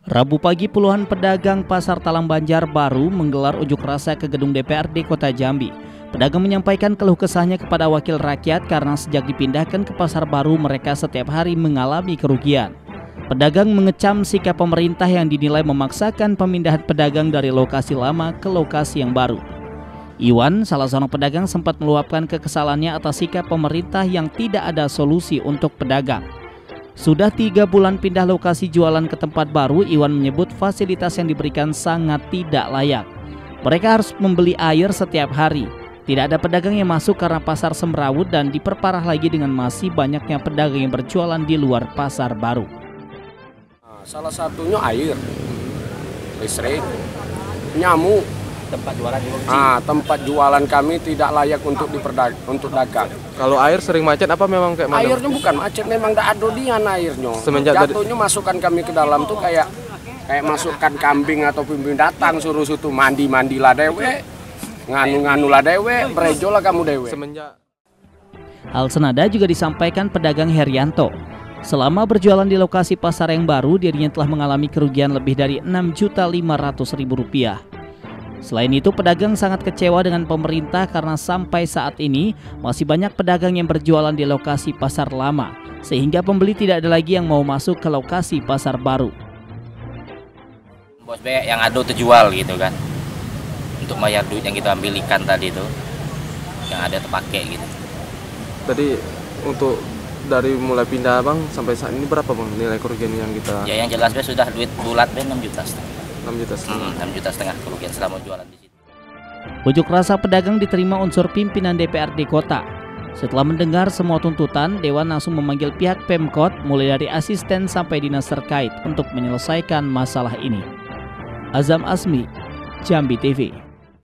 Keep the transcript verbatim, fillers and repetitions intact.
Rabu pagi puluhan pedagang pasar Talang Banjar Baru menggelar unjuk rasa ke gedung D P R D Kota Jambi. Pedagang menyampaikan keluh kesahnya kepada wakil rakyat karena sejak dipindahkan ke pasar baru mereka setiap hari mengalami kerugian. Pedagang mengecam sikap pemerintah yang dinilai memaksakan pemindahan pedagang dari lokasi lama ke lokasi yang baru. Iwan, salah seorang pedagang, sempat meluapkan kekesalannya atas sikap pemerintah yang tidak ada solusi untuk pedagang. Sudah tiga bulan pindah lokasi jualan ke tempat baru, Iwan menyebut fasilitas yang diberikan sangat tidak layak. Mereka harus membeli air setiap hari. Tidak ada pedagang yang masuk karena pasar semrawut dan diperparah lagi dengan masih banyaknya pedagang yang berjualan di luar pasar baru. Salah satunya air, listrik, nyamuk. Tempat jualan juga. Ah, tempat jualan kami tidak layak untuk diperdag untuk dagang. Kalau air sering macet apa memang kayak mana? Airnya bukan macet, memang tidak ada dian airnya. Semenjak jatuhnya dari... masukkan kami ke dalam tuh kayak kayak masukkan kambing atau pimpin datang suruh situ mandi mandilah dewe, nganu nganulah dewe, berejolah kamu dewe. Semenjak Hal senada juga disampaikan pedagang Herianto. Selama berjualan di lokasi pasar yang baru, dirinya telah mengalami kerugian lebih dari enam juta lima ratus ribu rupiah. Selain itu, pedagang sangat kecewa dengan pemerintah karena sampai saat ini masih banyak pedagang yang berjualan di lokasi pasar lama, sehingga pembeli tidak ada lagi yang mau masuk ke lokasi pasar baru. Bos B yang ada terjual gitu kan, untuk bayar duit yang kita ambil ikan tadi itu, yang ada terpakai gitu. Tadi untuk dari mulai pindah bang sampai saat ini berapa bang nilai kerugian yang kita? Ya yang jelas B sudah duit bulat B enam juta setengah. enam juta setengah. Hmm, enam juta setengah kerugian selama jualan di situ. Unjuk rasa pedagang diterima unsur pimpinan D P R D Kota. Setelah mendengar semua tuntutan, Dewan langsung memanggil pihak Pemkot mulai dari asisten sampai dinas terkait untuk menyelesaikan masalah ini. Azam Asmi, Jambi T V.